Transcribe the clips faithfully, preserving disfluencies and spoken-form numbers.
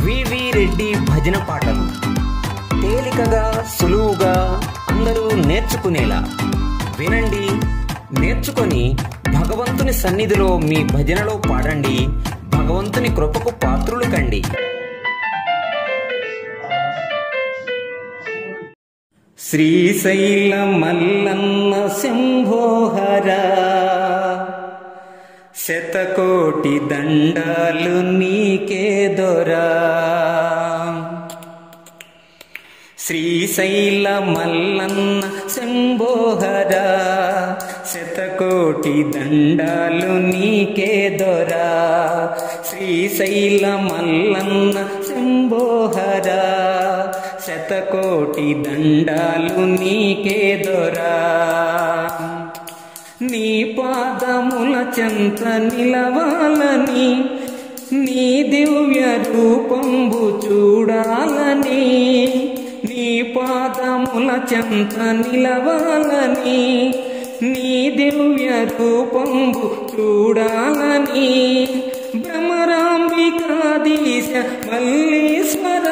వివి రెడ్డి భజన పాటలు తేలికగా సులువుగా అందరూ నేర్చుకునేలా వినండి, నేర్చుకొని భగవంతుని సన్నిధిలో మీ భజనలో పాడండి. భగవంతుని కృపకు పాత్రులు కండి. శ్రీశైల మల్లన్న శంభోహరా, శతకోటి దండాలు నీకే దొరా. శ్రీశైల మల్లన్న శంభోహరా, శతకోటి దండాలు నీకే దొరా. శ్రీశైల మల్లన్న శంభోహరా, శతకోటి దండాలు నీకే దొరా. నీ పాదముల చెంత నిలవాలని, నీ దివ్య రూపంబు చూడాలని. నీ పాదముల చెంత నిలవాలని, నీ దివ్య రూపంబు చూడాలని. భ్రమరాంబికాధీశ మల్లీశ్వర,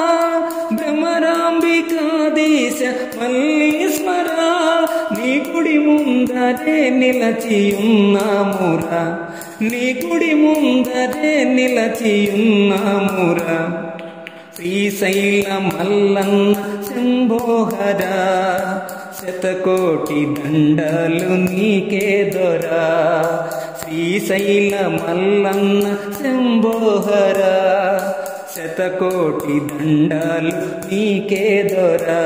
భ్రమరాంబికాధీశ మల్లీశ్వర, నీ గుడి ముందరే నిలచియున్నామురా, నీ గుడి ముందరే నిలచియున్నామురా. శ్రీశైల మల్లన్న శంభోహరా, శతకోటి దండాలు నీకే దొరా. శ్రీశైల మల్లన్న శంభోహరా, శతకోటి దండాలు నీకే దొరా.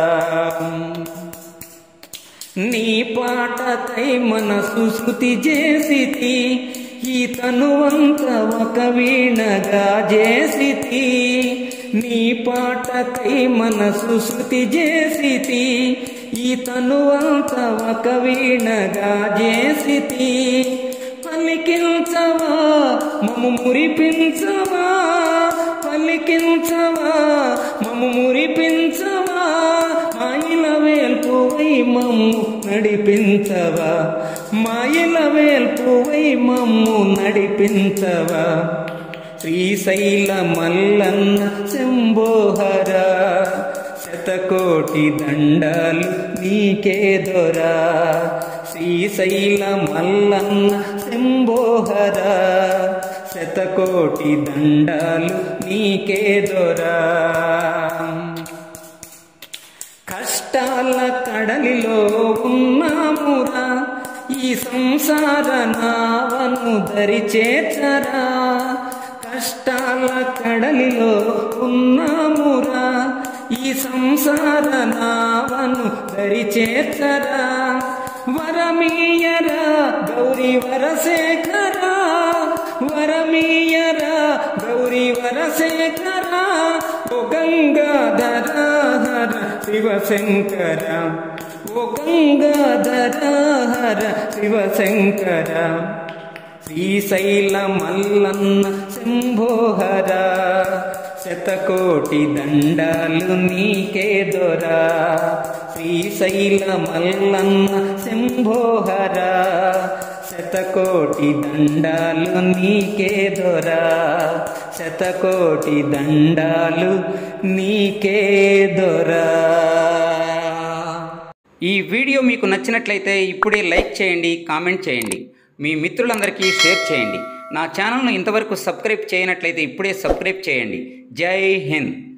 నీ పాటకై మనసు శృతి చేసితి, ఈ తనువంత ఒక వీణగా చేసితి. నీ పాటకై మనసు శృతి చేసితి, ఈ తనువంత ఒక వీణగా చేసితి. పలికించవా మము మురిపించవా, పలికించవా మము మురిపించవా. మాయిల వేల్పువై మమ్ము నడిపించవా, మాయిల వేల్పువై మమ్ము నడిపించవా. శ్రీశైల మల్లన్న శంభోహరా, శతకోటి దండాలు నీకే దొరా. శ్రీశైల మల్లన్న శంభోహరా, శతకోటి దండాలు నీకే దొరా. కష్టాల కడలిలో ఉన్నామురా, ఈ సంసార నావను దరి చేర్చరా. కష్టాల కడలిలో ఉన్నామురా, ఈ సంసార నావను దరి చేర్చరా. వరమీయరా గౌరీ వరశేఖరా, వరమీయరా గౌరీ వరశేఖరా. ఓ గంగాధర హర శివశంకర, ఓ గంగాధర హర శివశంకర. శ్రీశైల మల్లన్న శంభోహరా, శతకోటి దండాలు నీకే దొరా. శ్రీశైల మల్లన్న శంభోహరా, శతకోటి దండాలు నీకే దొరా. శతకోటి దండాలు నీకే దొరా. ఈ వీడియో మీకు నచ్చినట్లయితే ఇప్పుడే లైక్ చేయండి, కామెంట్ చేయండి, మీ మిత్రులందరికీ షేర్ చేయండి. నా ఛానల్ను ఇంతవరకు సబ్స్క్రైబ్ చేయనట్లయితే ఇప్పుడే సబ్స్క్రైబ్ చేయండి. జై హింద్.